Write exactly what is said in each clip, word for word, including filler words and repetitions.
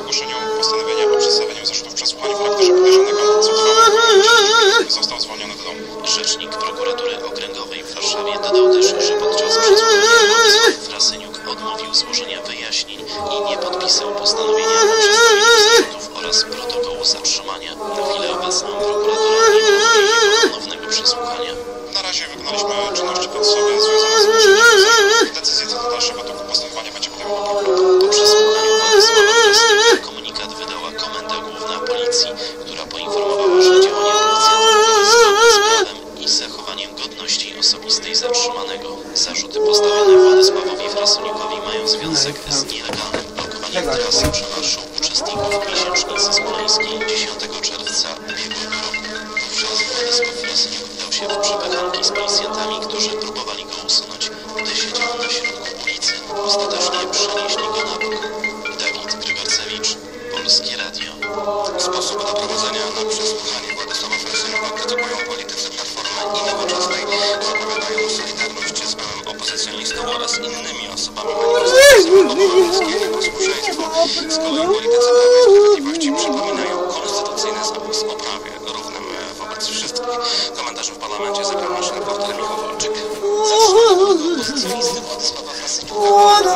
ogłoszeniu postanowienia o przedstawieniu zarzutów przesłuchań w charakterze podejrzanego, co trwało około został zwolniony do domu. Rzecznik prokuratury okręgowej w Warszawie dodał też, że podczas przesłuchania Władysław Frasyniuk odmówił złożenia wyjaśnień i nie podpisał postanowienia o przedstawieniu zarzutów oraz protokołu zatrzymania. Na chwilę obecną prokuratura nie proponuje ponownego przesłuchania. Na razie wykonaliśmy czynności procesowe związane z zgłoszeniem zarzutów. Decyzję co do dalszego toku postępowania będzie podejmował prokurator. Po przesłuchaniu Władysława Frasyniuka komunikat wydała Komenda Główna Policji, która poinformowała, że działania policjantów były zgodne z prawem i z zachowaniem godności osobistej zatrzymanego. Zarzuty postawione Władysławowi Frasyniukowi mają związek z nielegalnym blokowaniem trasy przemarszu uczestników miesięcznicy smoleńskiej dziesiątego czerwca ubiegłego roku. Wówczas Władysław Frasyniuk wdał się w przepychanki z policjantami, którzy próbowali go usunąć, gdy siedział na środku ulicy. Ostatecznie przenieśli go na bok. Dawid Grygarcewicz, Polskie Radio. Sposób doprowadzenia na przesłuchanie Władysława Frasyniuka krytykują politycy Platformy i Nowoczesnej. Zapowiadają solidarność z byłym opozycjonistą oraz innymi osobami manifestującymi obywatelskie posłuszeństwo. Z kolei politycy Prawa i Sprawiedliwości przypominają konstytucyjny zapis o prawie równym wobec wszystkich. Komentarzy w parlamencie zebrał nasz reporter Michał Wolczyk. Zatrzymano opozycjonisty Władysława Frasyniuka.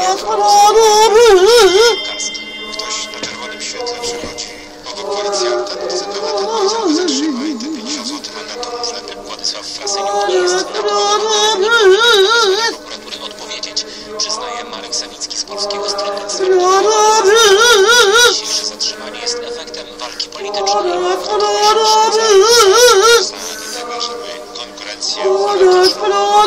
Ktoś na czerwonym świetle przechodzi obok policjanta, to zapewne ten policjant go zatrzyma i te pięćdziesiąt złotych mandatu mu wlepie. Władysław Frasyniuk nie jest na to nie prokuratury odpowiedzieć, przyznaje Marek Sawicki z Polskiego Stronnictwa Ludowego. Dzisiejsze zatrzymanie jest efektem walki politycznej. Tego, żeby konkurencję polityczną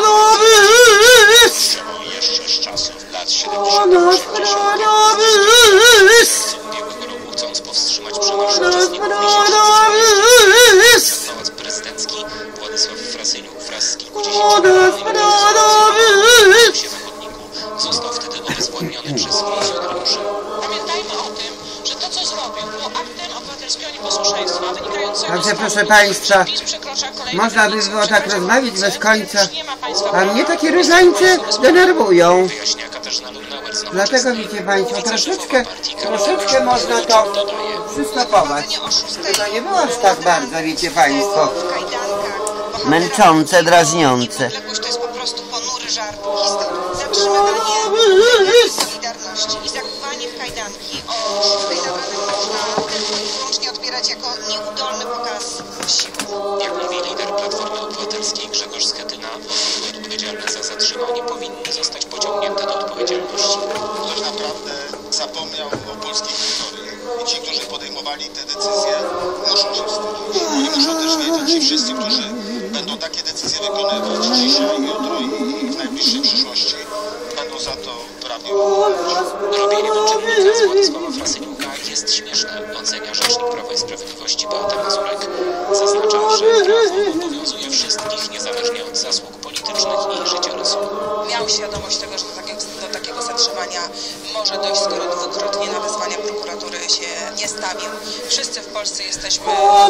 jeszcze z czasów lat siedemdziesiątych osiemdziesiątych. Ubiegłego roku, chcąc powstrzymać przemarsz uczestników miesięcznicy Pałac Prezydencki, Władysław Frasyniuk wraz z kilkudziesięciu się zachodniku został wtedy obezwładniony przez funkcjonariuszy. Pamiętajmy o tym, że to, co zrobił, było aktem obywatelskiego nieposłuszeństwa wynikającego Także, z faktu, proszę państwa, że PiS przekracza kolejne można by granice, było tak przekracza rozmawiać granice, bez końca, już nie ma państwa a prawa. mnie takie różańce denerwują. Wyjaśnia Katarzyna Lubnauer z Dlatego Nowoczesnej. widzicie państwo, Wiceszefowa troszeczkę, partii troszeczkę Karol można to dodaje. przystopować. To nie było aż tak bardzo, wiecie państwo, męczące, drażniące. Niepodległość to jest po prostu ponury żart historii. Zatrzymywanie Solidarności i zakuwanie w kajdanki o szóstej nad ranem można tylko i wyłącznie odbierać jako nieudolny pokaz siły. Jak mówi lider Platformy Obywatelskiej Grzegorz Schetyna, osoby odpowiedzialne za zatrzymanie powinny zostać pociągnięte do odpowiedzialności. Ktoś naprawdę zapomniał o polskiej historii i ci, którzy podejmowali te decyzje, muszą się wstydzić. Oni muszą też wiedzieć, ci wszyscy, którzy będą takie decyzje wykonywać dzisiaj, jutro i w najbliższej przyszłości, będą za to prawnie odpowiadać. Robienie uczennika z Władysława Frasyniuka jest śmieszne, ocenia rzecznik Prawa i Sprawiedliwości Beata Mazurek. Zaznacza, że prawo obowiązuje wszystkich, niezależnie od zasług politycznych i życiorysu. Miał świadomość tego, że do takiego, do takiego zatrzymania może dojść, skoro dwukrotnie na wezwania prokuratury się nie stawił. Wszyscy w Polsce jesteśmy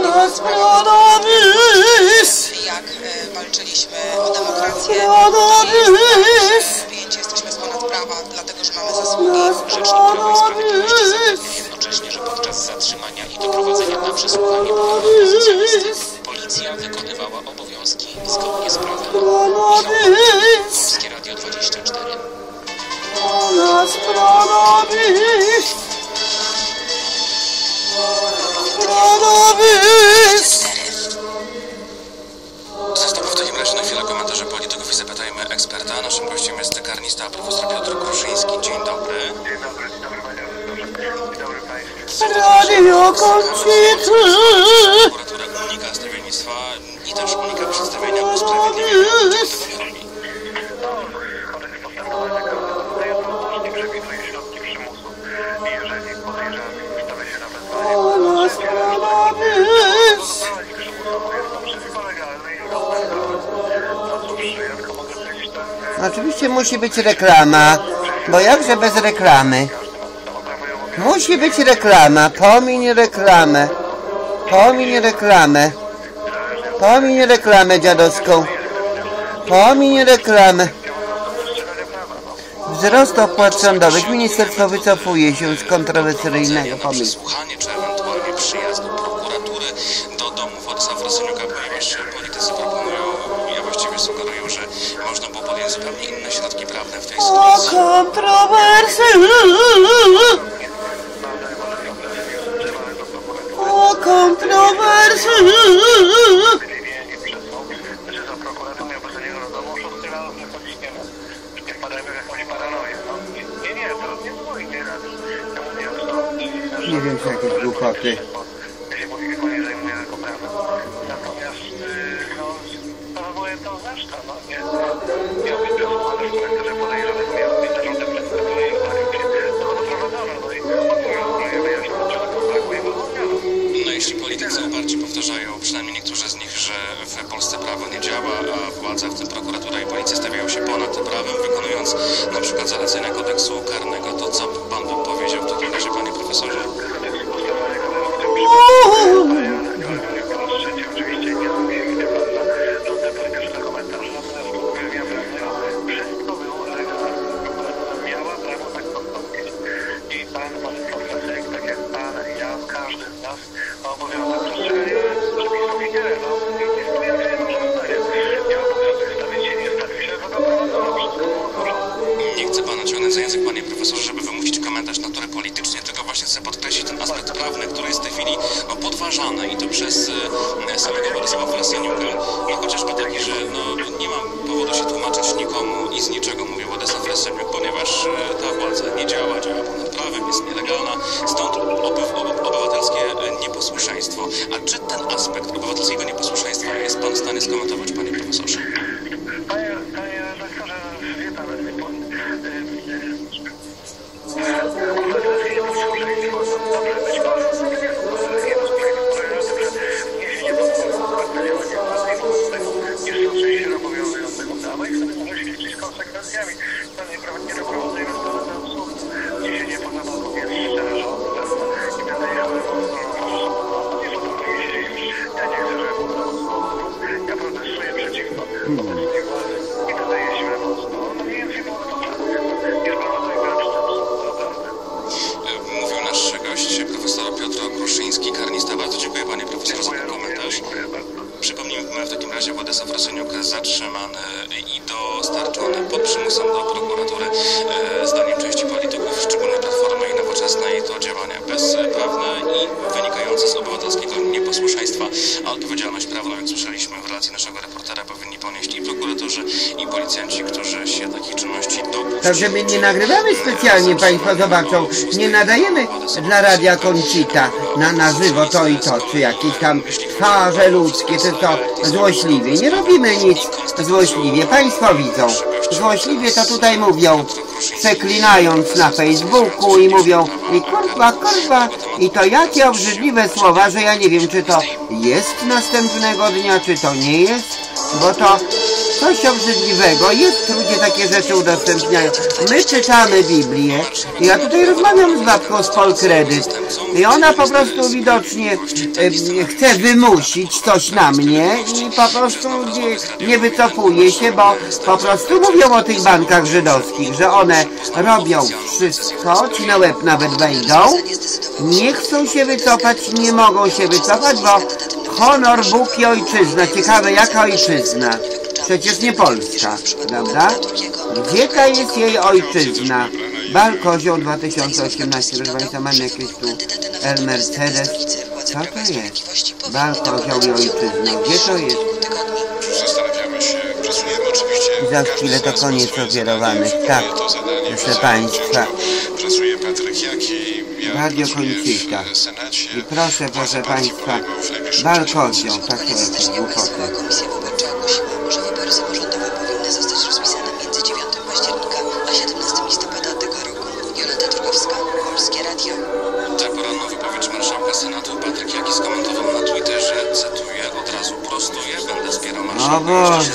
jak e, walczyliśmy o demokrację. Nie jest tak, że wyjęcie jesteśmy z ponad prawa, dlatego że mamy zasługi. Rzecznik Prawa i Sprawiedliwości zapewnia jednocześnie, że podczas zatrzymania i doprowadzenia na przesłuchanie opozycjonisty policja wykonywała obowiązki zgodnie z prawem. Polskie Radio dwadzieścia cztery. Zostawmy w takim razie na chwilę komentarze polityków i zapytajmy eksperta. Naszym gościem jest karnista profesor Piotr Kruszyński. Dzień dobry. Dzień dobry, dzień dobry panie redaktorze. Dzień dobry państwu. Radio kończy. Prokuratura unika stawiennictwa i też unika przedstawienia usprawiedliwienia. Czego tego nie robi? No, kodeks postępowania karnego tutaj jednoznacznie przewiduje środki przymusu. I jeżeli podejrzany stawia się na wezwanie, to wykonać przymusowo jest to wszystko legalne i zgodne z prawem. No cóż, jak to mogę powiedzieć, ten... Oczywiście musi być reklama, bo jakże bez reklamy? Musi być reklama, pomiń reklamę, pomiń reklamę, pomiń reklamę dziadowską, pomiń reklamę. Wzrost opłat sądowych. Ministerstwo wycofuje się z kontrowersyjnego pomysłu. Przesłuchanie, czy ewentualnie przyjazd do prokuratury do domu Władysława Frasyniuka, ponieważ politycy proponują, ja właściwie sugerują, że można było podjąć zupełnie inne środki prawne w tej sytuacji. Kontrowersyjne. O kontrowersyjne. Że za prokuratorem miałby do niego do domu szósty raz wychodzić nie ma. Nie wpadajmy w jakąś paranoję. No, nie, nie, nie, to nie było innej rady. Ja mówię, to Nie wiem, czy jakieś głupoty. Ja się mówię, tylko nie zajmuję tylko prawem. Natomiast, no, sprawa była jednoznaczna, no, nie. Miał być przesłuchany w charakterze podejrzanego, miał być zarzuty przedstawione i ustalił się do doprowadzono. No i odpowiedział, że wyjaśnił, dlaczego brakuje jego odmiaru. No jeśli politycy uparcie powtarzają, przynajmniej niektórzy z nich, że w Polsce prawo nie działa, a władze, w tym prokuratura i policja, stawiają się ponad prawem, wykonując na przykład zalecenia kodeksu karnego, to co pan by powiedział w takim razie, panie profesorze? Oczywiście nie zrobiłem wie pan na żadne polityczne komentarze, natomiast uwielbia prawdę. Wszystko było legalne. Prokuratura miała prawo tak postąpić. I pan Władysław Frasyniuk, tak jak pan, ja, każdy z nas ma obowiązek przestrzegania przepisów i tyle. No, nie stawia się jedno żądanie. Miał obowiązek stawić się, nie stawił się, to doprowadzono. Wszystko było w porządku. Nie chcę pana ciągnąć za język, panie profesorze, żeby wymusić komentarz natury politycznie, tylko właśnie chcę podkreślić ten aspekt prawny, który jest w tej chwili no, podważany i to przez e, samego Władysława Frasyniuka. No chociażby taki, że no, nie mam powodu się tłumaczyć nikomu i z niczego, mówi Władysław Frasyniuk, ponieważ e, ta władza nie działa, działa ponad prawem, jest nielegalna, stąd oby, oby, obywatelskie e, nieposłuszeństwo. A czy ten aspekt obywatelskiego nieposłuszeństwa jest pan w stanie skomentować, panie profesorze? Panie, panie redaktorze, wie pan, obywatelskie nieposłuszeństwo, dobrze być może, obywatelskie nieposłuszeństwo polega na tym, że niesie nieposłuszeństwo działania władzy i wobec tego nie stosując się obowiązującego prawa i wtedy może się liczyć z konsekwencjami. To nie doprowadzenie sprawy do absurdu. Niesienie poza banką jest szczerze rząd, i będę jechał w nie podobnie się już. Ja nie chcę, żeby było ja protestuję przeciwko obecnej władzy i dodaję siłę mocno. No mniej więcej było to tak. Nie sprowadzajmy absurdu, naprawdę. Mówił nasz gość, profesor Piotr Kruszyński, karnista. Bardzo dziękuję, panie profesorze, za ten komentarz. Przypomnijmy w takim razie, Władysław Frasyniuk zatrzymany i dostarczony pod przymusem do prokuratury. Zdaniem części polityków, szczególnie Platformy i Nowoczesnej, to działania bezprawne i wynikające z obywatelskiego nieposłuszeństwa. A odpowiedzialność prawną, jak słyszeliśmy w relacji naszego reportera, powinni ponieść i prokuratorzy, i policjanci, którzy się takich czynności dopuszczą. Także my nie nagrywamy specjalnie, państwo zobaczą, nie nadajemy dla Radia Conchita na, na żywo to i to, czy jakieś tam twarze ludzkie, czy to złośliwie. Nie robimy nic złośliwie, państwo widzą. Złośliwie to tutaj mówią, przeklinając na Facebooku i mówią i kurwa, kurwa, i to jakie obrzydliwe słowa, że ja nie wiem, czy to jest następnego dnia, czy to nie jest, bo to coś obrzydliwego jest, ludzie takie rzeczy udostępniają. My czytamy Biblię, ja tutaj rozmawiam z babką z Polkredyt i ona po prostu widocznie e, chce wymusić coś na mnie i po prostu nie, nie wycofuje się, bo po prostu mówią o tych bankach żydowskich, że one robią wszystko, ci na łeb nawet wejdą, nie chcą się wycofać, nie mogą się wycofać, bo honor, Bóg i ojczyzna. Ciekawe, jaka ojczyzna? Przecież nie Polska, prawda? Gdzie ta jest jej ojczyzna? Bal Kozioł dwa tysiące osiemnaście, proszę państwa, mamy jakieś tu El Mercedes. Co to jest? Bal Kozioł i ojczyzna. Gdzie to jest? Zastanawiamy się, pracujemy oczywiście. Za chwilę to koniec ofiarowanych. Tak, proszę państwa. Pracuje Patryk Jaki, ja Radio pracuję Conchita. w Senacie. I proszę, proszę państwa, Bal Kozioł, takie jakieś głupoty. Komisja Wyborcza ogłosiła, że wybory samorządowe powinny zostać rozpisane między dziewiątego października a siedemnastego listopada tego roku. Jolanta Drugowska, Polskie Radio. Ta poranna wypowiedź marszałka Senatu Patryk Jaki skomentował na Twitterze, cytuję, od razu prostuję, będę wspierał marszałka, O Boże.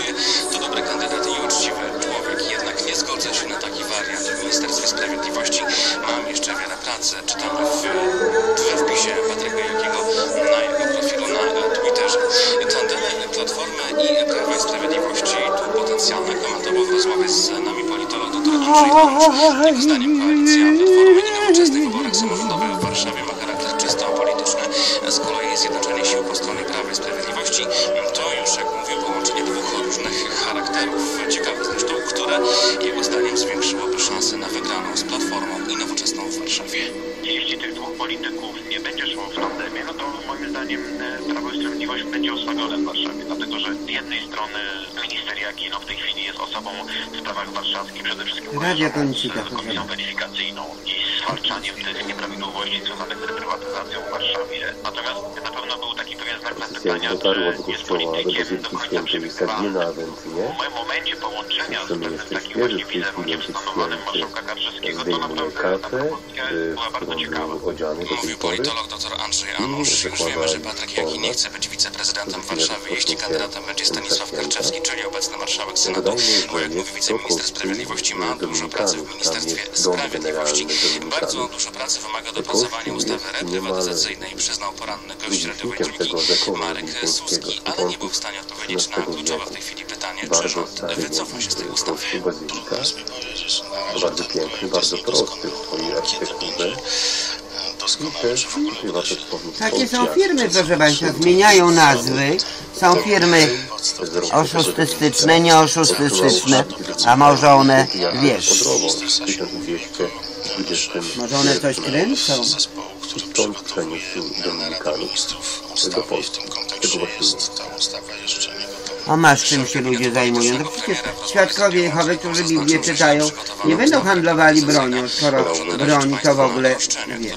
to dobry kandydat i uczciwy człowiek, jednak nie zgodzę się na taki wariant. W Ministerstwie Sprawiedliwości mam jeszcze wiele pracy. Czytamy w, we wpisie Patryka Jakiego na jego profilu na Twitterze. Tandemy Platformy i Prawa i Sprawiedliwości tu potem specjalne komentował w rozmowie z nami politolog dr Andrzej Janusz. Jego zdaniem koalicja Platformy i Nowoczesnej w wyborach samorządowych w Warszawie ma charakter czysto polityczny. Z kolei zjednoczenie sił po stronie Prawa i Sprawiedliwości to już, jak mówił, połączenie dwóch różnych charakterów. Ciekawe zresztą, które jego zdaniem zwiększyłoby szanse na wygraną z Platformą i Nowoczesną w Warszawie. Jeśli tych dwóch polityków nie będzie szło w tandemie, no to moim zdaniem Prawo i Sprawiedliwość będzie osłabione w Warszawie, dlatego że z jednej strony minister Jaki no w tej chwili jest osobą w sprawach warszawskich, przede wszystkim Radio Koncita, z komisją weryfikacyjną i zwalczaniem tych nieprawidłowości związanych z reprywatyzacją w Warszawie. Natomiast na pewno był taki pewien znak zapytania, czy jest politykiem do końca przewidywalnym. W momencie połączenia z pewnym takim właśnie wizerunkiem stanowanym marszałka Kaczyńskiego, to naprawdę ta propozycja była bardzo ciekawa. Mówił politolog dr Andrzej Janusz. Już wiemy, że Patryk Jaki nie chce być wiceprezydentem Warszawy, jeśli kandydatem będzie Stanisław Karczewski, czyli obecny marszałek Senatu, bo jak mówi wiceminister sprawiedliwości, ma dużo pracy w Ministerstwie Sprawiedliwości. Bardzo dużo pracy wymaga dopracowania ustawy reprywatyzacyjnej, przyznał poranny gość radiowej Trójki Marek Suski, ale nie był w stanie odpowiedzieć na kluczowe w tej chwili pytanie, czy rząd wycofa się z tej ustawy. Trudno jest mi powiedzieć, na razie bardzo piękny, bardzo prosty w swojej architekturze. Doskonały, że w ogóle uda się. Takie są firmy, proszę Państwa, zmieniają nazwy. Są firmy oszustystyczne, nieoszustystyczne, a może one, wiesz, może one coś kręcą. Zespołu, który przygotowuje rady ministrów ustawy i w tym kontekście jest ta ustawa jeszcze nie gotowa. A masz czym się ludzie zajmują? No przecież świadkowie Jehowy, którzy Biblię czytają, nie będą handlowali bronią, skoro broń to w ogóle, wiesz.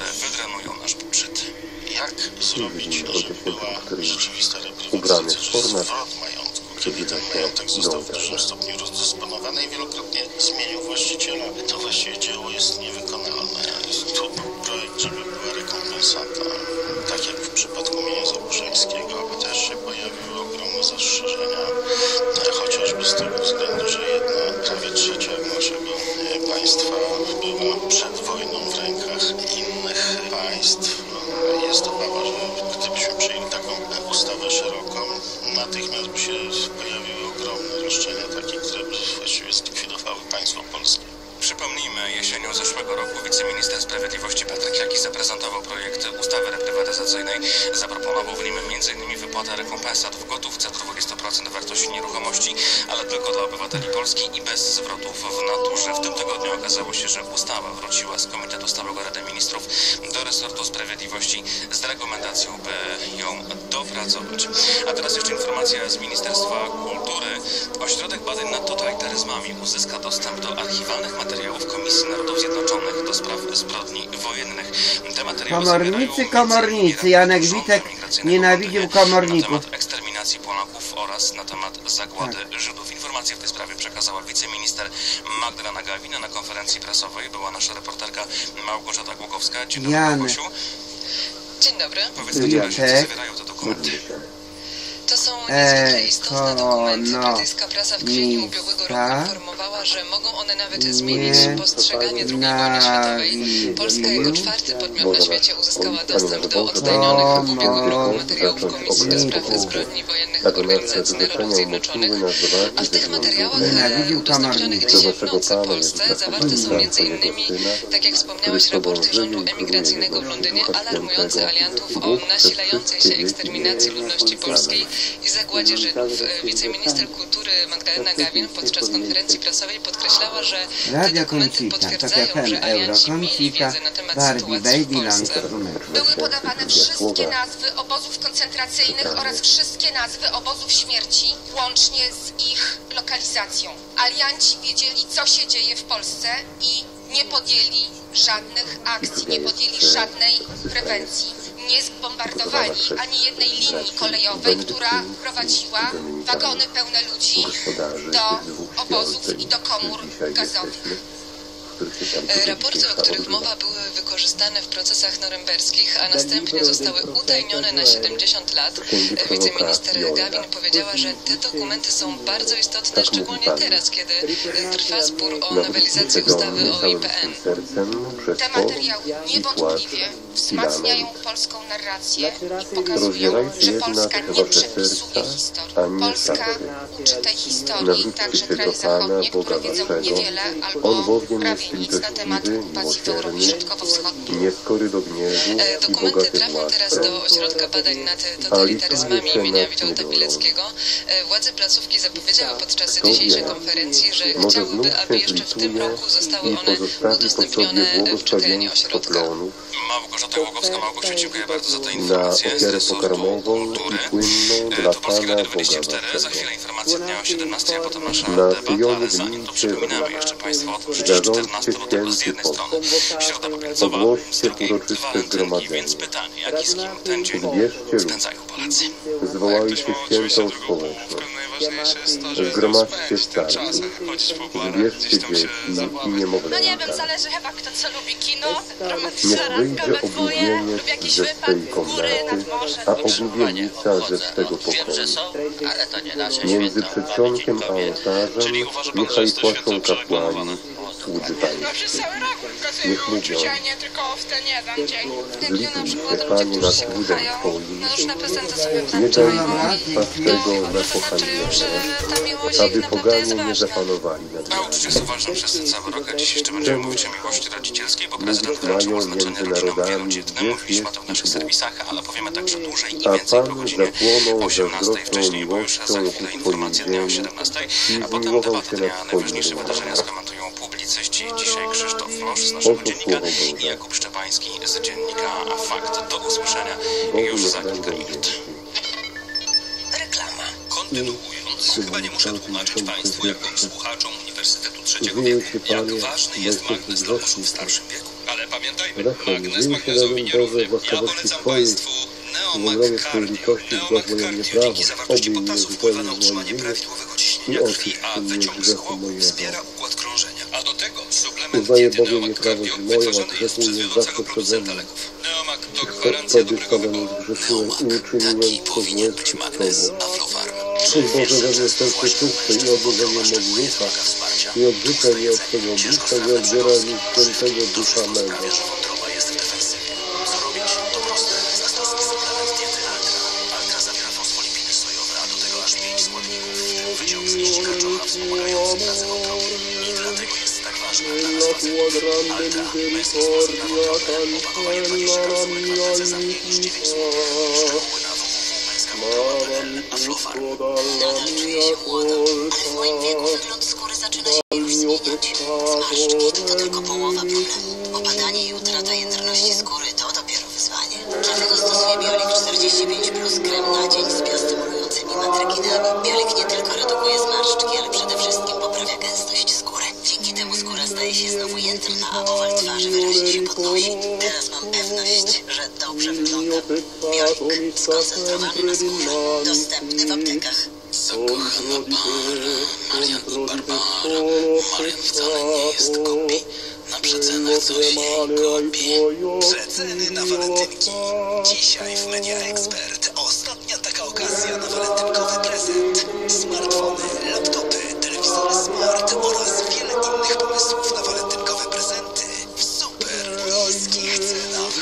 Jak zrobić, żeby była rzeczywista reprywatyzacja, że zwrot majątku, kiedy ten majątek został w dużym stopniu rozdysponowany i wielokrotnie zmienił właściciela, to właściwie dzieło jest niewykonalne. Tu był projekt, żeby była rekompensata, tak jak w przypadku mienia Zaburzeńskiego, też się pojawiły ogromne zastrzeżenia, chociażby z tego względu, że jedna prawie trzecia naszego państwa była przed wojną w rękach innych państw. Jest obawa, że gdybyśmy przyjęli taką ustawę szeroką, natychmiast by się pojawiły ogromne roszczenia, takie, które by właściwie zlikwidowały państwo polskie. Przypomnijmy, jesienią zeszłego roku wiceminister sprawiedliwości Patryk Jaki zaprezentował projekt ustawy reprywatyzacyjnej. Zaproponował w nim między innymi wypłatę rekompensat w gotówce do dwudziestu procent wartości nieruchomości, ale tylko dla obywateli Polski i bez zwrotów w naturze. W tym tygodniu okazało się, że ustawa wróciła z Komitetu Stałego Rady Ministrów do resortu sprawiedliwości z rekomendacją, by ją dopracować. A teraz jeszcze informacja z Ministerstwa Kultury. Ośrodek Badań nad Totalitaryzmami uzyska dostęp do archiwalnych materiałów Komisji Narodów Zjednoczonych do spraw zbrodni wojennych. Te materiały Komornicy, komornicy. Janek Witek nienawidził komorników. Na temat eksterminacji Polaków oraz na temat zagłady tak. Żydów. Informacje w tej sprawie przekazała wiceminister Magdalena Gawin. Na konferencji prasowej była nasza reporterka Małgorzata Głogowska. Dzień dobry, Małgosiu. Dzień dobry. Powiedz w takim razie, co zawierają te dokumenty. To są niezwykle istotne dokumenty. Brytyjska prasa w kwietniu ubiegłego roku informowała, że mogą one nawet zmienić postrzeganie drugiej wojny światowej. Polska jako czwarty podmiot na świecie uzyskała dostęp do odtajnionych w ubiegłym roku materiałów Komisji do Spraw Zbrodni Wojennych Organizacji Narodów Zjednoczonych, a w tych materiałach udostępnionych dzisiaj w nocy Polsce zawarte są między innymi, tak jak wspomniałeś, raporty Rządu Emigracyjnego w Londynie alarmujące aliantów o nasilającej się eksterminacji ludności polskiej i zagładzie Żydów. Wiceminister Kultury Magdalena Gawin podczas konferencji prasowej podkreślała, że te dokumenty potwierdzają, że alianci mieli wiedzę na temat sytuacji w Polsce. Były podawane wszystkie nazwy obozów koncentracyjnych oraz wszystkie nazwy obozów śmierci, łącznie z ich lokalizacją. Alianci wiedzieli, co się dzieje w Polsce i nie podjęli żadnych akcji, nie podjęli żadnej prewencji. Nie zbombardowali ani jednej linii kolejowej, która prowadziła wagony pełne ludzi do obozów i do komór gazowych. których się tam Raporty, o których mowa, były wykorzystane w procesach norymberskich, a następnie zostały utajnione na siedemdziesiąt lat. Wiceminister Gawin powiedziała, że te dokumenty są bardzo istotne, szczególnie teraz, kiedy trwa spór o nowelizację ustawy o I P N. Te materiały niewątpliwie wzmacniają polską narrację i pokazują, że Polska nie przepisuje historii. Polska uczy tej historii także kraje zachodnie, które wiedzą niewiele albo prawie nic na temat okupacji w Europie Środkowo-Wschodniej. Dokumenty trafią teraz do Ośrodka Badań nad Totalitaryzmami imienia Witolda Pileckiego. Władze placówki zapowiedziały podczas dzisiejszej konferencji, że chciałyby, aby jeszcze w tym roku zostały one udostępnione w czytelni ośrodka. Małgorzata Łogowska, Małgosiu, dziękuję bardzo za tę na informację z ofiarę resortu pokarmową kultury. i płynną dla To Polskiego Pana dwadzieścia Boga cztery, za chwilę informacja dnia o siedemnastej, a potem nasza Na debata, Syjonie ale zanim to gmincie przypominamy jeszcze Państwu o tym, że dziś czternastego lutego z jednej strony Środa Popielcowa, z Ogłoście drugiej uroczyste walentynki, zgromadzenie. więc pytanie, jak i z kim ten dzień Zbierzcie lud. spędzają Polacy? Zwołajcie świętą społeczność. Najważniejsze jest to, żeby Zgromadźcie spędzić ten starszych. czas, chodzić po barach, Zbierzcie gdzieś tam się dzieci i zabawić. No nie niemowlęta. wiem, zależy chyba kto co lubi. Kino, Niech romantyczna randka wyjdzie we dwoje obłudieniec lub jakiś ze wypad swej w góry nad komnaty, morze. a oblubienica ze swego pokoju. ale to nie nasze Między święto. przedsionkiem a ołtarzem Czyli uważa Pan, że niechaj jest to płaszczą święto przereklamowane? kapłani, słudzy No Pańscy. przez cały rok pracuję Niech mówią. uczucia, nie tylko w ten jeden dzień. Jak na Zlituj przykład się, ludzie, Panie, którzy nad się trudem kochają, Twoim. na różne prezenty sobie Nie daj wręczają mi i swego to zakochania, oznaczają, że ta miłość aby ich naprawdę jest poganie nie ważna. zapanowali nad A nami. uczucia są ważne przez ten cały rok, a dziś jeszcze będziemy mówić o miłości rodzicielskiej, bo prezydent Mówić wyraził mają oznaczenie między rodzinom narodami, wielodzietnym. gdzieś Mówiliśmy o tym w naszych jest Bóg. serwisach, ale powiemy także dłużej i A więcej po Pan godzinie zapłonął osiemnastej. zazdrosną Wcześniej, bo już za miłością chwilę ku informacja dnia o Twoim siedemnastej, i a potem zmiłował debata się dnia. nad Twoim Najważniejsze wyborem. wydarzenia skomentują publicyści. Dzisiaj Krzysztof Mosz z naszego Oto dziennika słowo Boże. i Jakub Szczepański z dziennika Fakt. Do usłyszenia Bogu już niech za kilka będą minut. dzięki. Reklama. Kontynuując, chyba nie muszę tłumaczyć Państwu, jak słuchaczom Uniwersytetu Trzeciego Żyję Wieku, Ci, jak Panie, ważny bo jest jesteś magnez dla osób w grzeszny. starszym wieku. Ale pamiętajmy, Rachel, magnez żyj magnezowi się nie Boże, równy. Ja własności polecam Twojej, Państwu w obronie Twojej Neomak litości zgładź moje Neomak nieprawo, dzięki zawartości obmyj mnie potasu wpływa na zupełnie z utrzymanie moich prawidłowego i ciśnienia krwi, oczyść a mnie wyciąg z grzechu chłopu mojego. wspiera układ krążenia. A do tego suplement Uznaję diety bowiem Neomak nieprawość Cardio moją, a wytworzony jest grzechy przez nie wiodącego zawsze przede producenta mną. leków. Neomak to Choć gwarancja Tobie dobrego Panu wyboru. zgrzeszyłem i Taki uczyniłem to powinien złe być przed magnez Tobą. Aflofarm. Czyń Boże we mnie serce czyste i odmówienie mego ducha i odrzucaj mnie od Twego bliska i odbieraj mi świętego ducha mego. Sprawia, że wątroba jest w defensywie. Co robić? To proste. Zastosuj suplement diety Altra. Altra zawiera fosfolipiny sojowe, a do tego aż pięć składników, w tym wyciąg z liści karczocha wspomagający pracę wątroby. I dlatego jest tak ważna dla nas pacjentów. Altra. Męski sposób na wątrobę. Opakowanie dwadzieścia kapsułek w aptece za mniej niż dziewięć złotych. Szczegóły na w w w kropka męska wątroba kropka p l. Aflofarm. Nadal czuję się młodo, ale w moim wieku wygląd skóry zaczyna się już zmieniać. Zmarszczki to tylko połowa problemu. Opadanie i utrata jędrności skóry to dopiero wyzwanie. Dlatego stosuję Biolik czterdzieści pięć plus krem na dzień z biostymulującymi matryginami. Biolik nie tylko redukuje zmarszczki, ale przede wszystkim poprawia gęstość skóry. Dzięki temu skóra staje się znowu jędrna, a owal twarzy wyraźnie się podnosi. Teraz mam pewność, że dobrze wyglądam. Biolik skoncentrowany na skórze. Dostępny w aptekach. Zakochana para, Marian i Barbara. Marian wcale nie jest głupi. Na przecenach coś jej kopi. Przeceny na walentynki. Dzisiaj w Media Expert. Ostatnia taka okazja na walentynkowy prezent. Smartfony, laptopy, telewizory smart oraz wiele innych pomysłów na walentynkowe prezenty w super niskich cenach.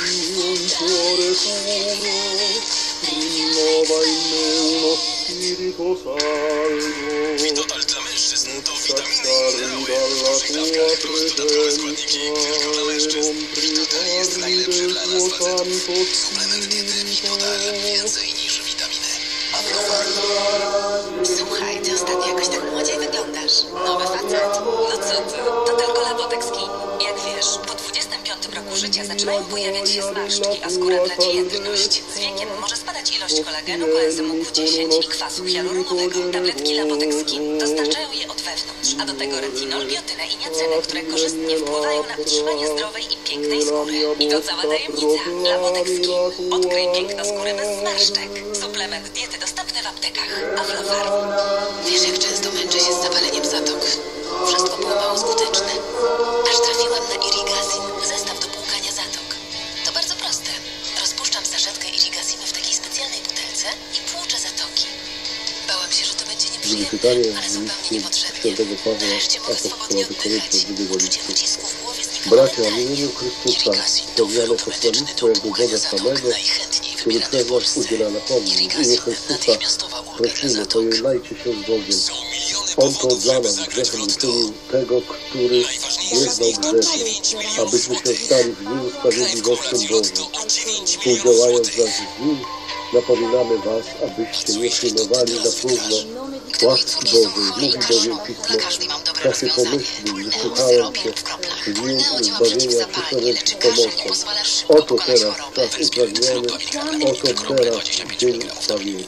Witotal dla mężczyzn to witaminy i minerały w dużych dawkach plus dodatkowe składniki. Tylko dla mężczyzn. Witotal jest najlepszy dla nas facetów. Suplement diety Witotal. Więcej niż witaminy. Aflofarm. Słuchaj, ty ostatnio jakoś tak młodziej wyglądasz. Nowy facet? No co ty? To tylko Labotex Skin. Jak wiesz, po dwudziestym piątym roku życia zaczynają pojawiać się zmarszczki, a skóra traci jędrność. Z wiekiem może spadać ilość kolagenu, koenzymu Q dziesięć i kwasu hialuronowego. Tabletki Labotex Skin dostarczają je od wewnątrz, a do tego retinol, biotynę i niacynę, które korzystnie wpływają na utrzymanie zdrowej i pięknej skóry. I to cała tajemnica. Labotex Skin. Odkryj piękno skóry bez zmarszczek. Suplement diety dostępny w aptekach. Aflofarm. Wiesz, jak często męczę się z zapaleniem zatok? Wszystko było mało skuteczne. Aż trafiłam na irrigazin, zestaw do płukania zatok. To bardzo proste. Rozpuszczam saszetkę irrigazinu w takiej specjalnej butelce i płuczę zatoki. Bałam się, że to będzie nieprzyjemne, ale zupełnie niepotrzebnie. Nareszcie mogę swobodnie oddychać. Uczucie wycisku w głowie zniknęło Bracia, w imieniu Chrystusa, powiedziane posłannictwo jako Boga samego, który przez nas udziela na pomoc. W imię Chrystusa prosimy, pojednajcie się z Bogiem. On to dla nas grzechem uczynił tego, który nie znał grzechu, abyśmy się stali w nim sprawiedliwością Bożą. Współdziałając zaś z nim, napominamy was, abyście nie przyjmowali na próżno łaski Bożej. Mówi bowiem Pismo, w czasie pomyślnym wysłuchałem się w dniu zbawienia przyszedłem z pomocą. Oto teraz czas upragniony, oto teraz dzień zbawienia.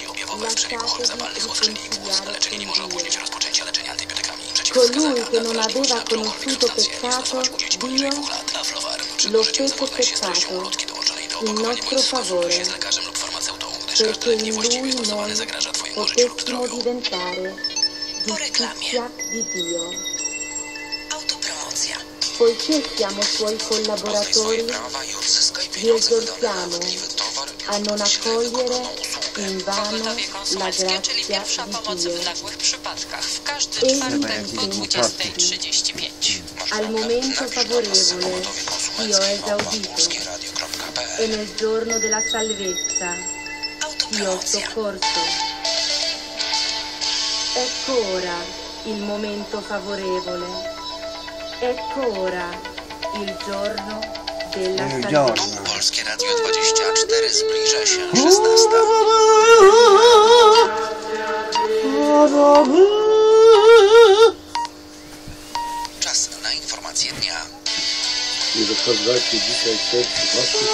Colui che non aveva conosciuto peccato, Dio lo fece peccato in nostro favore, perché in Lui noi potessimo diventare giustizia di Dio. Poiché siamo Suoi collaboratori, vi esortiamo a non accogliere invano la grazia di Dio. Egli al momento favorevole ti ho esaudito e nel giorno della salvezza ti ho soccorso. Ecco ora il momento favorevole, ecco ora il giorno della salvezza. Polskie Radio dwadzieścia cztery zbliża się szesnasta. Czas na informacje dnia. Nie rozsadzajcie dzisiaj serc waszych,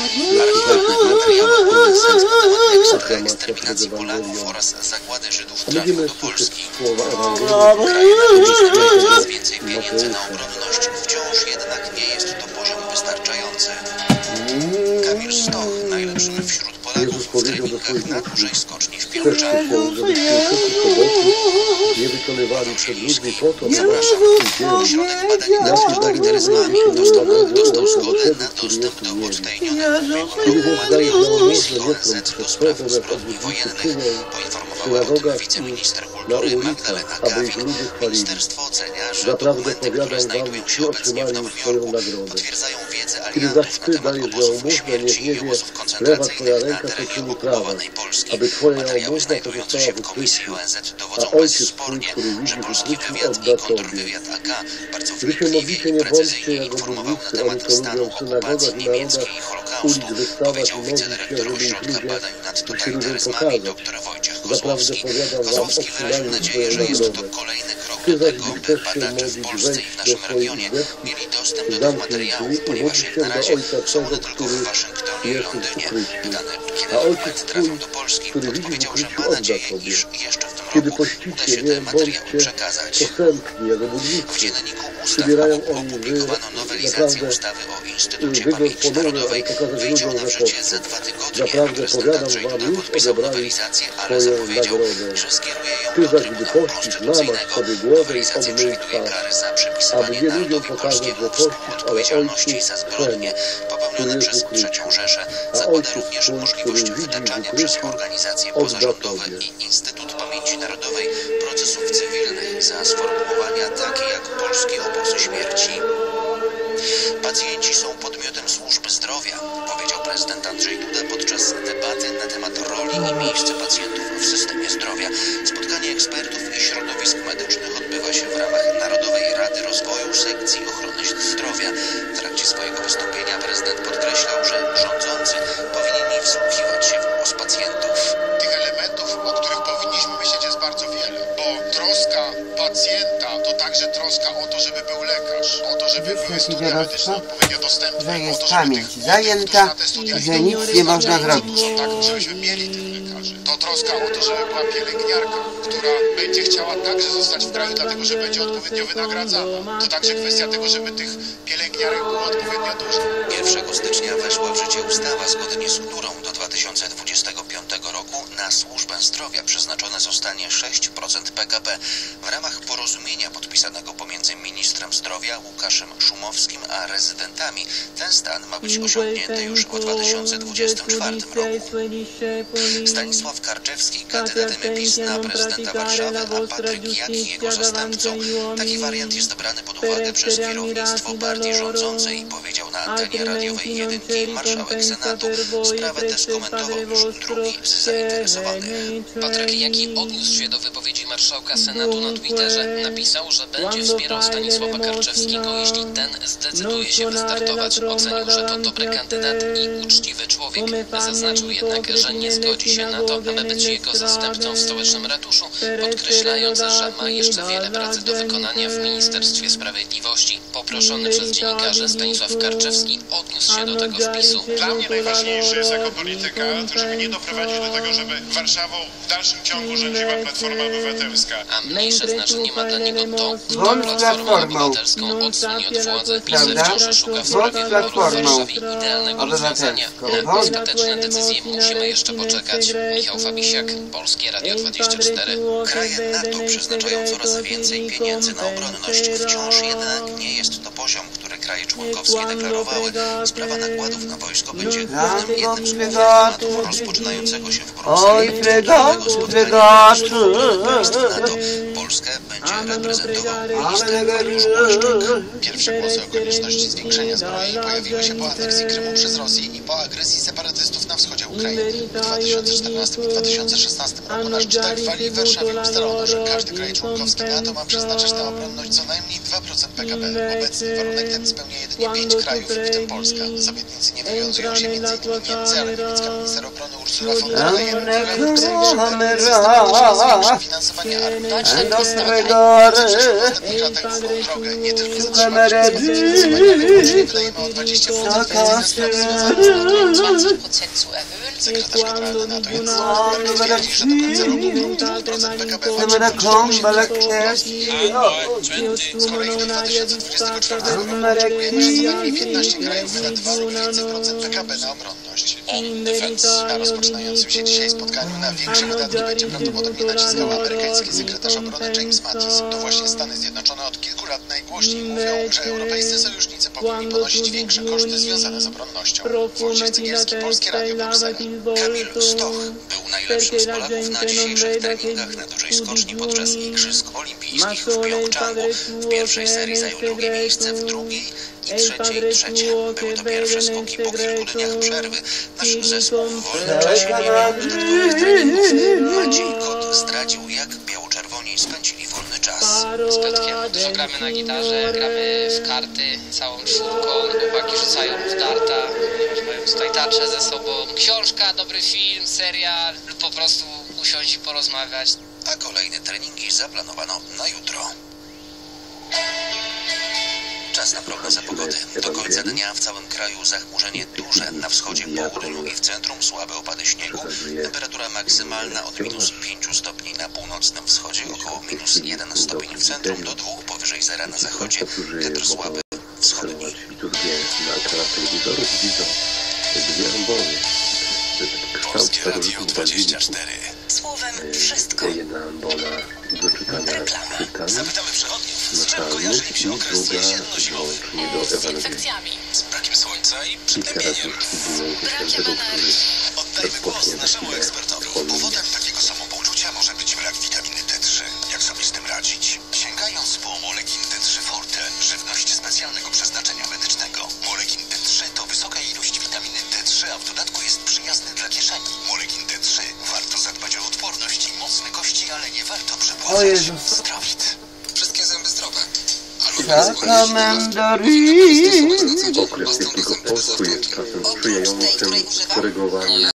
eksterminacji Polaków oraz zagłady Żydów a będziemy trafił do Polski. słyszeć słowa Ewangelii. Coraz więcej pieniędzy na obronność, wciąż jednak nie jest to poziom wystarczający. Kamil Stoch, najlepszym wśród Polaków w treningach na dużej skoczni w Piłczach. Nie wykonywali przed ludźmi po to, Zapraszam. Ośrodek Badań nad Totalitaryzmami dostał, dostał zgodę na dostęp do odtajnionych wyrobów Madrytu O N Z do spraw zbrodni wojennych, poinformowała o tym wiceminister kultury Magdalena Gawin. Ministerstwo ocenia, że dokumenty, które znajdują się obecnie w Nowym Jorku, potwierdzają wiedzę aliantów na temat obozów śmierci i obozów koncentracyjnych na terenie okupowanej Polski. Materiały znajdujące się w Komisji O N Z dowodzą bezspornie, że polski wywiad i kontrwywiad A K bardzo wnikliwie i precyzyjnie informował na temat stanu okupacji niemieckiej i Holokaustu, powiedział wicedyrektor Ośrodka Badań nad Totalitaryzmami dr Wojciech Kozłowski. Kozłowski wyraził nadzieję, że jest to kolejny krok do tego, by badacze w Polsce i w naszym regionie mieli dostęp do tych materiałów, ponieważ jak na razie są one tylko w Waszyngtonie i Londynie. Pytany, kiedy dokumenty trafią do Polski, odpowiedział, że ma nadzieję, iż jeszcze w tym roku uda się te materiały przekazać. W dzienniku ustaw opublikowano nowelizację ustawy o Instytucie Pamięci Narodowej. Wyjdzie ona w życie za dwa tygodnie. Prezydent Andrzej Duda podpisał nowelizację, ale zapowiedział, że skieruje ją do Trybunału Konstytucyjnego. Nowelizacja przewiduje kary za przypisywanie narodowi polskiemu odpowiedzialności za zbrodnie popełnione przez trzecią Rzeszę. Zakłada również możliwość wytaczania przez organizacje pozarządowe i Instytut Pamięci Narodowej procesów cywilnych za sformułowania takie jak polskie obozy śmierci. Pacjenci są podmiotem służby zdrowia, powiedział prezydent Andrzej Duda podczas debaty na temat roli i miejsca pacjentów w systemie zdrowia. Spotkanie ekspertów i środowisk medycznych odbywa się w ramach Narodowej Rady Rozwoju Sekcji Ochrony Zdrowia. W trakcie swojego wystąpienia prezydent podkreślał, że rządzący powinni wsłuchiwać się w głos pacjentów. Tych elementów, o których powinniśmy myśleć, jest bardzo wiele, bo troska pacjenta to także troska o to, żeby był lekarz, o to, żeby były studia medyczne odpowiednio dostępne, że jest o to, żeby pamięć tych zajęta i że nic nie można zrobić. tak, żebyśmy mieli tych lekarzy. To troska o to, żeby była pielęgniarka, która będzie chciała także zostać w kraju, dlatego że będzie odpowiednio wynagradzana. To także kwestia tego, żeby tych pielęgniarek było odpowiednio dużo. pierwszego stycznia weszła w życie ustawa, zgodnie z którą do dwa tysiące dwudziestego piątego roku na służbę na zdrowie przeznaczone zostanie sześć procent P K B. W ramach porozumienia podpisanego pomiędzy ministrem zdrowia Łukaszem Szumowskim a rezydentami ten stan ma być osiągnięty już w dwa tysiące dwudziestym czwartym roku. Stanisław Karczewski, kandydat PiS na prezydenta Warszawy, a Patryk Jaki jego zastępcą. Taki wariant jest brany pod uwagę przez kierownictwo partii rządzącej, powiedział na antenie radiowej jedynki marszałek Senatu. Sprawę tę skomentował już drugi z zainteresowanych. Patryk Jaki odniósł się do wypowiedzi marszałka Senatu na Twitterze. Napisał, że będzie wspierał Stanisława Karczewskiego, jeśli ten zdecyduje się wystartować. Ocenił, że to dobry kandydat i uczciwy człowiek. Zaznaczył jednak, że nie zgodzi się na to, aby być jego zastępcą w stołecznym ratuszu, podkreślając, że ma jeszcze wiele pracy do wykonania w Ministerstwie Sprawiedliwości. Poproszony przez dziennikarzy Stanisław Karczewski odniósł się do tego wpisu. Dla mnie najważniejsze jest jako polityka to, żeby nie doprowadzić do tego, żeby Warszawą w dalszym ciągu rządziła Platforma Obywatelska. A mniejsze znaczenie ma dla niego to, kto Platformę Obywatelską odsunie od władzy. PiS wciąż szuka w sprawie wyborów w Warszawie idealnego rozwiązania. Na ostateczne decyzje musimy jeszcze poczekać. Michał Fabisiak, Polskie Radio dwadzieścia cztery. Kraje NATO przeznaczają coraz więcej pieniędzy na obronność. Wciąż jednak nie jest to poziom, który kraje członkowskie deklarowały. Sprawa nakładów na wojsko będzie głównym jednym z głównych tematów rozpoczynającego się w Brukseli NATO. Polskę będzie reprezentował minister Mariusz Błaszczak. Pierwsze głosy o konieczności zwiększenia zbrojeń pojawiły się po aneksji Krymu przez Rosję i po agresji separatystów na wschodzie Ukrainy. W dwa tysiące czternastym i dwa tysiące szesnastym roku na szczytach w Walii w Warszawie ustalono, że każdy kraj członkowski NATO ma przeznaczać na obronność co najmniej dwa procent P K B. Obecnie warunek ten spełnia jedynie pięć krajów, w tym Polska. Z obietnicy nie wywiązują się między innymi Niemcy, ale niemiecka minister obrony Ursula von der Leyen zwiększy finansowanie armii. W ostatnich latach główną drogę nie tylko zatrzymać finansowanie, ale łącznie wydajemy o dwadzieścia procent więcej na sprawy związane z obroną. Sekretarz generalny NATO Jens Stoltenberg twierdzi, że do końca roku grunt dwa procent P K B walczy musi krajów członkowskich. Z kolei do dwa tysiące dwudziestego czwartego roku oczekujemy, że co najmniej piętnaście krajów wyda dwa lub więcej procent P K B na obronność. On Defense. Na rozpoczynającym się dzisiaj spotkaniu na większe wydatki będzie prawdopodobnie naciskał amerykański sekretarz obrony James Mattis. To właśnie Stany Zjednoczone od kilku lat najgłośniej mówią, że europejscy sojusznicy powinni ponosić większe koszty związane z obronnością. Włodzimierz Cygierski, Polskie Radio, Bruksela. Kamil Stoch był najlepszym z Polaków na dzisiejszych treningach na dużej skoczni podczas Igrzysk Olimpijskich w Pjongczangu. W pierwszej serii zajął drugie miejsce, w drugiej i trzeciej trzecie. Były to pierwsze skoki po kilku dniach przerwy. Nasz zespół w wolnym czasie nie miał dodatkowych treningów. Maciej Kot zdradził, jak biało-czerwoni spędzili wolny czas. Z Petkiem dużo gramy na gitarze, gramy w karty całą czwórką, chłopaki rzucają w darta, ponieważ mają tutaj tarcze ze sobą. Książka, dobry film, serial lub po prostu usiąść i porozmawiać. A kolejne treningi zaplanowano na jutro. Czas na prognozę pogody. Do końca dnia w całym kraju zachmurzenie duże. Na wschodzie, południu i w centrum słabe opady śniegu. Temperatura maksymalna od minus pięciu stopni na północnym wschodzie, około minus jeden stopień w centrum, do dwóch powyżej zera na zachodzie. Wiatr słaby wschodni. Na ekranach telewizorów widzą dwie ambony. Polskie Radio dwadzieścia cztery. Słowem wszystko. Jedna ambona do czytania Reklama. Zapytamy przechodniów, z czym kojarzy im się okres jesienno-zimowy. Z infekcjami. Z brakiem słońca i przygnębieniem. Oddajmy głos naszemu ekspertowi. Powodem takiego samopoczucia może być brak witaminy D trzy. Jak sobie z tym radzić? Sięgając po Molekin D trzy Forte, żywność specjalnego przeznaczenia medycznego. Molekin D trzy to wysoka ilość witaminy D trzy, a w dodatku jest przyjazny dla kieszeni. Molekin D trzy. Warto zadbać o odporność i mocne kości, ale nie warto przepłacać. Zdrowit. Wszystkie zęby zdrowe. Okres Wielkiego Postu jest czasem sprzyjającym korygowaniu